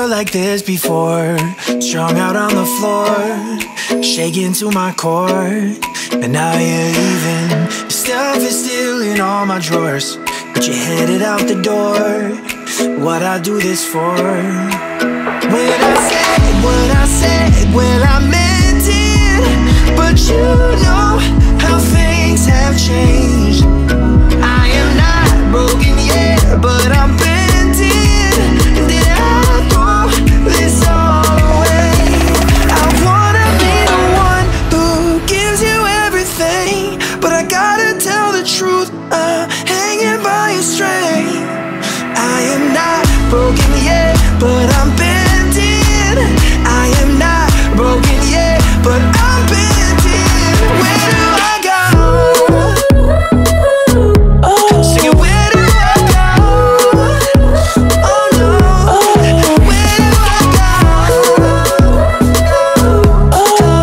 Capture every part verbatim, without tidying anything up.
girl like this before. Strung out on the floor, shaking to my core. And now you're leaving. Your stuff is still in all my drawers, but you're headed out the door. What I do this for? When I said what I said, well I meant it. But you know how things have changed. I am not broken yet, but I'm bent in. Did I throw this all away? I wanna be the one who gives you everything, but I gotta tell the truth, I'm hanging by a string. I am not broken yet, but I'm bent in. I am not broken yet, but I'm bent in. Where do I go? Oh. Sing it, where do I go? Oh no. Where do I go? Oh,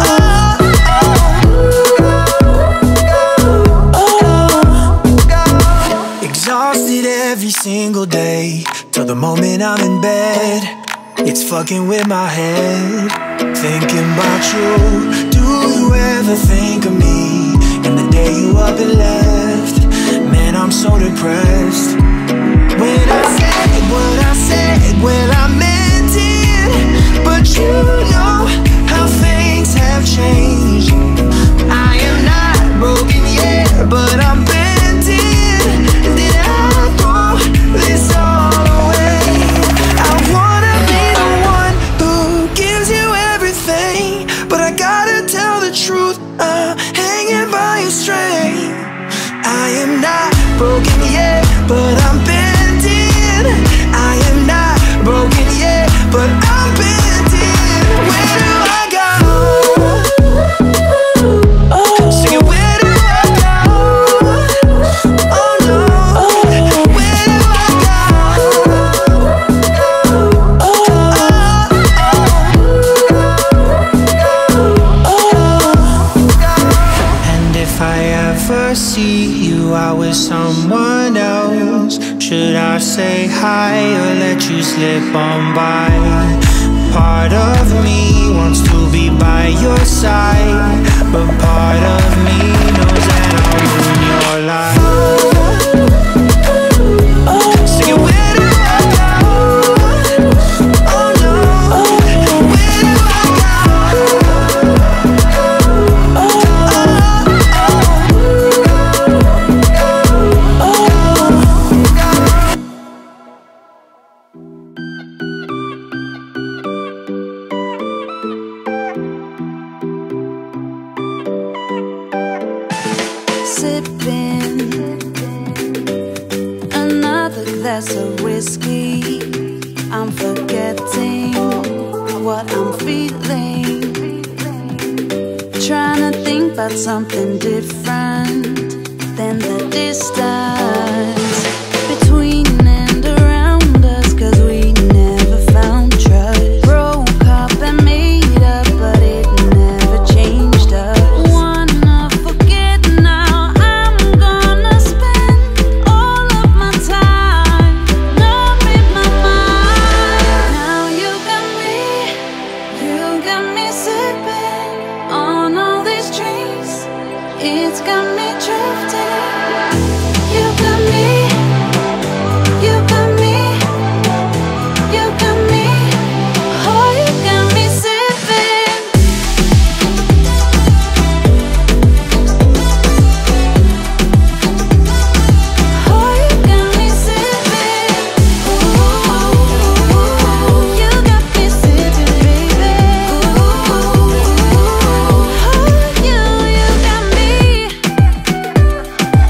oh, oh. Exhausted every single day, till the moment I'm in bed. It's fucking with my head, thinking about you. Do you ever think of me? And the day you up and left, man, I'm so depressed. When I said what I said, well I meant it. But you know how things have changed. I am not broken yet, but I'm bent in. Did I throw this all away? I wanna be the one who gives you everything, but I gotta tell the truth, I'm hanging by a string. I am not broken yet, but I'm bent in. I am not broken yet, but I'm bent in. Where do I go? Oh. Sing it, where do I go? Oh no. Where do I go? Oh, oh, oh. And if I ever see you out with someone else, should I say hi or let you slip on by? Part of me wants to be by your side, but part of me knows that I'll ruin your life. Sing it, where do I go? Oh no. Where do I go? Oh, oh, Sipping another glass of whiskey, I'm forgetting what I'm feeling. Trying to think about something different than the distance between and around us, 'cause we never found trust. Broke up and made up, but it never changed us. Wanna forget now, I'm gonna spend all of my time numbing my mind. Now you got me, you got me sipping on all these drinks. It's got me drifting. You got me, you got me, you got me. Oh, you got me sipping. Oh, you got me sipping. Ooh, you got me sipping, baby. Ooh, oh, you, you got me.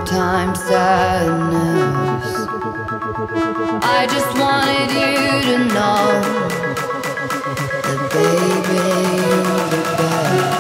summertime sadness. I just wanted you to know that baby, you're the best.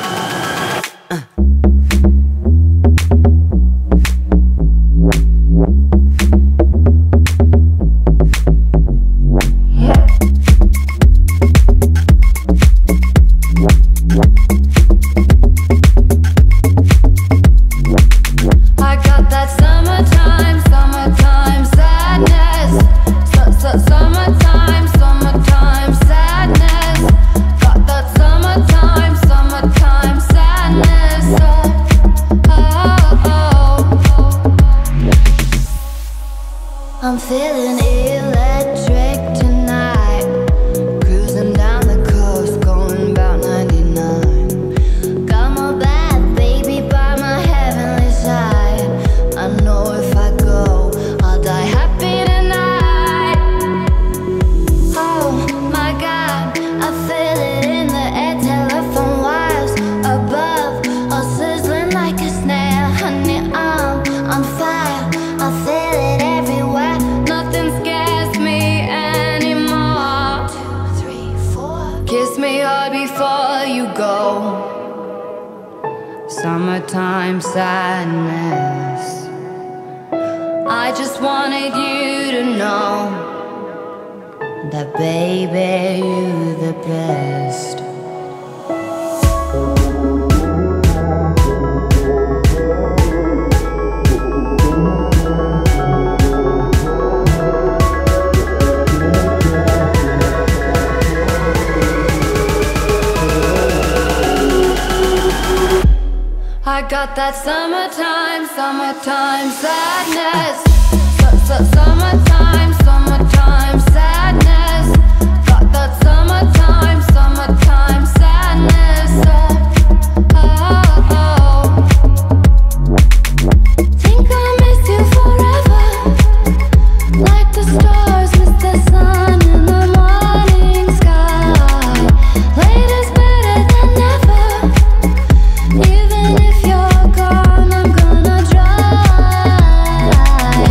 I'm feeling electric tonight, cruising down the coast, going about ninety-nine. Got my bad baby by my heavenly side. I know if I go, I'll die happy tonight. Oh my God, I feel it in the air, telephone wires above, all sizzling like a snare. Honey, I'm on fire, I feel it everywhere. Nothing scares me anymore. Two, three, four. Kiss me hard before you go. Summertime sadness. I just wanted you to know that baby, you're the best. I got that summertime, summertime sadness. Summertime, summertime sadness. Got that summertime, summertime sadness. Oh, oh, oh. Think I'll miss you forever, like the stars miss the sun in the morning sky. Later's better than never. Even if you're gone, I'm gonna try.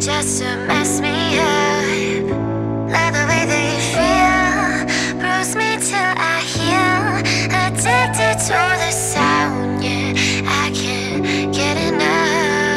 just to mess me up. Love the way that you feel, bruise me till I heal. Addicted to the sound, yeah, I can't get enough.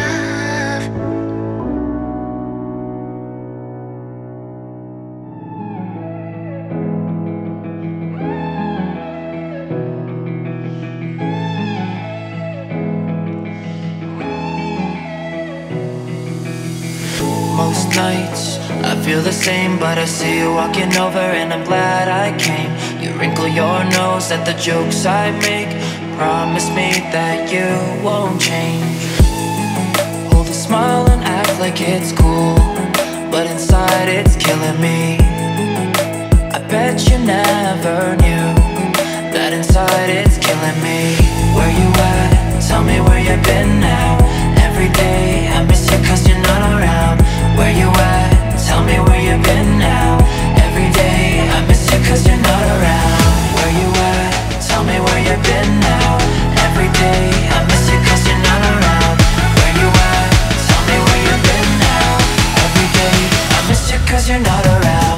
Most nights I feel the same, but I see you walking over and I'm glad I came. You wrinkle your nose at the jokes I make. Promise me that you won't change. Hold a smile and act like it's cool, but inside it's killing me. I bet you never knew that inside it's killing me. Where you at? Tell me where you've been now. Every day I miss you cause you're not around. Where you at? Tell me where you've been now. Every day I miss you cause you're not around. Where you at? Tell me where you've been now. Every day I miss you cause you're not around. Where you at? Tell me where you've been now. Every day I miss you cause you're not around.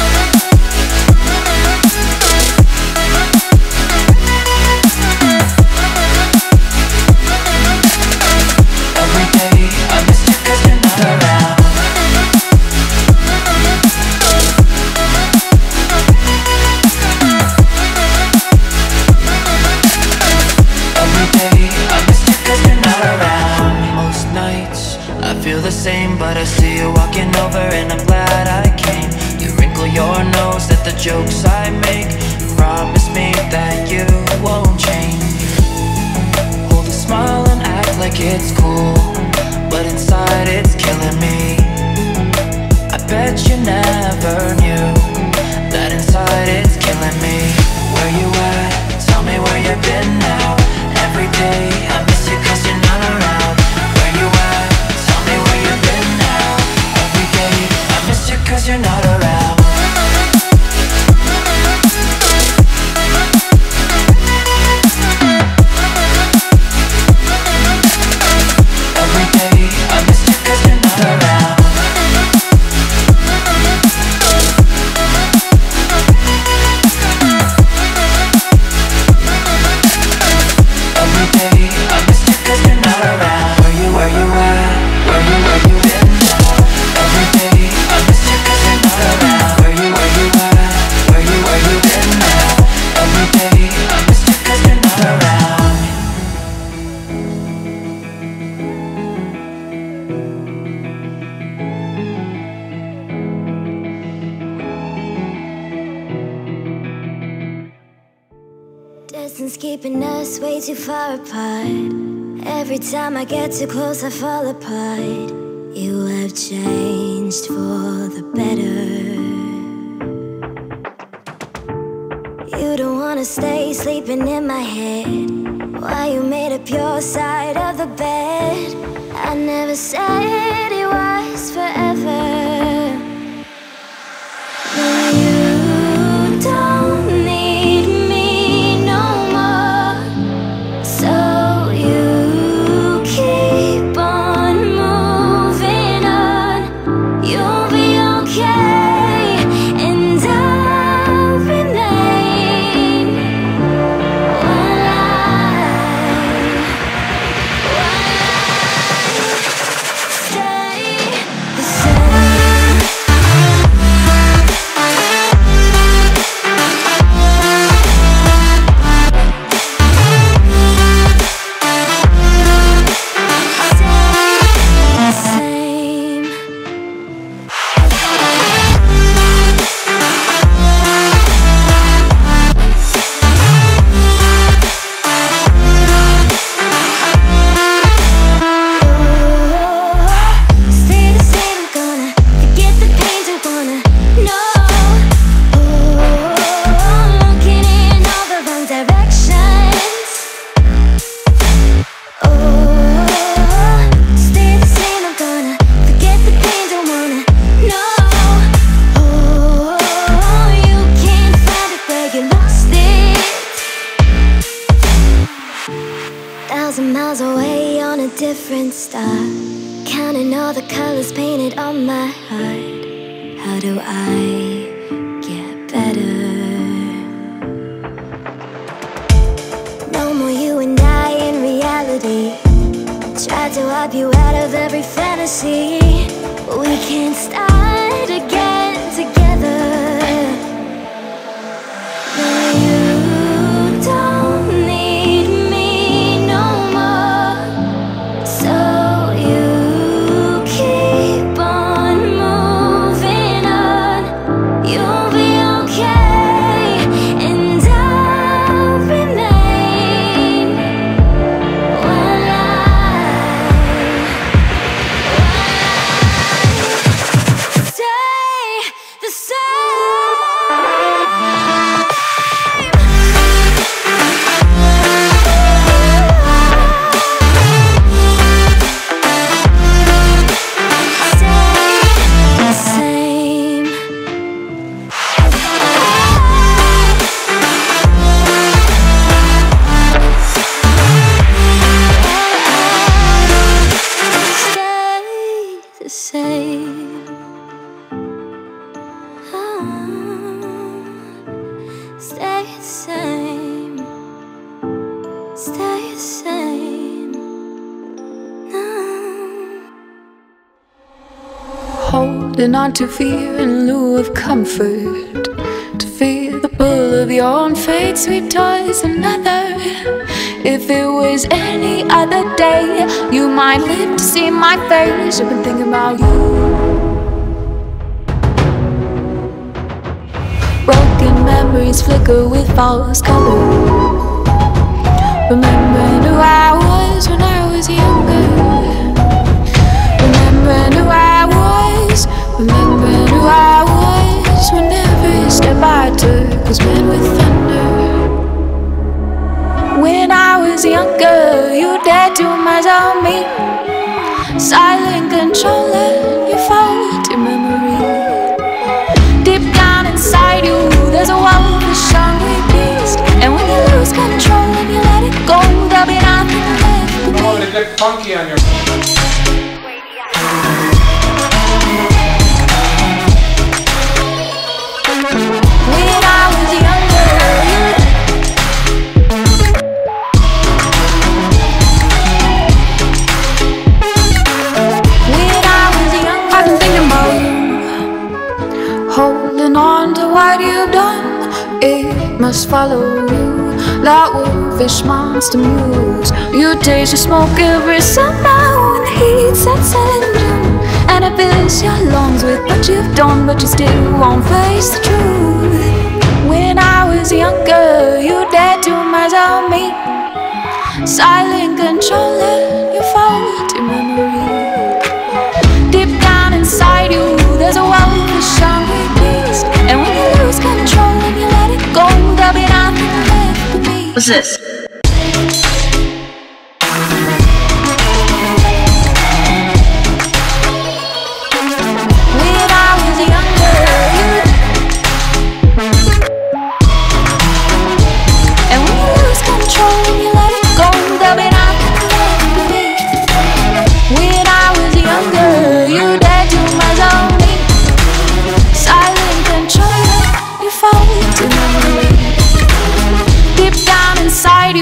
Same, but I see you walking over and I'm glad I came. You wrinkle your nose at the jokes I make. Promise me that you won't change. Hold a smile and act like it's cool, but inside it's killing me. I bet you never knew that inside it's killing me. Where you at? Tell me where you've been now. Every day I miss you cause you're not around. Where you at? Cause you're not around. Every day I miss you cause you're not around. Every day I miss you cause you're not around. Where you, where you at? Where you, where you been now? Every day I miss you cause you're not around. Where you, where you at? Where you, where you been now? Every day I miss you cause you're not around. Distance keeping us way too far apart. Every time I get too close I fall apart. You have changed for the better. You don't wanna stay sleeping in my head. Why you made up your side of the bed? I never said it was forever. No, you don't need me no more. So you keep on moving on. You'll be okay, and I'll remain. One life, one life. Stay the my heart, how do I get better? No more you and I in reality. Tried to wipe you out of every fantasy. We can't start again together. No, you don't need me no more. So you keep on moving on. You'll be okay, and I'll remain. While I, while I stay the same. Stay the same. Oh, stay the same. Stay the same. No. Holding on to fear in lieu of comfort, to fear the pull of your own fate, sweet toys another. If it was any other day, you might live to see my face. I've been thinking about you. Broken memories flicker with false color, remembering who I was when I was younger. Remembering who I was, remembering who I was when every step I took was met with thunder. When I was younger, you dared to muzzle me, silent controller, your faulty memory. Deep down inside you, there's a wolfish hungry beast, and when you lose control and you let it go, there'll be nothing left to be. Oh, to get funky on your. When I was younger, when I was younger, I've been thinking about you, holding on to what you've done. It must follow you, that wolfish monster moves. You taste your smoke every summer when the heat sets in, and it fills your lungs with what you've done, but you still won't face the truth. When I was younger, you dared to muzzle me, silent controller, your faulty memory. Deep down inside you, there's a wolfish hungry beast, and when you lose control and you let it go, there'll be nothing left to be. What's this? When I was younger, you, and when you lose control and you let it go, there'll be nothing left to be. When I was younger, you dared to muzzle me, silent controller, you fall to memory. Deep down inside you,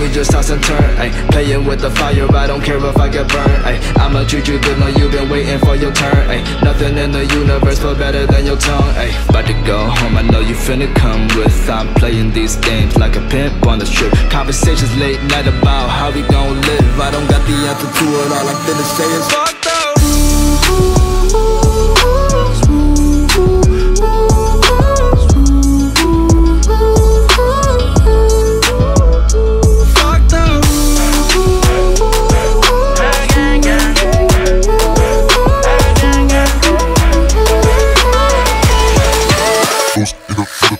just toss and turn, ayy. Playing with the fire, I don't care if I get burned, ayy. I'ma treat you good, know you've been waiting for your turn, ayy. Nothing in the universe feel better than your tongue, ayy. About to go home, I know you finna come with. I'm playing these games like a pimp on the strip. Conversations late night about how we gon' live. I don't got the answer to it, all I'm finna say is fuck those. Fuck those. Those in the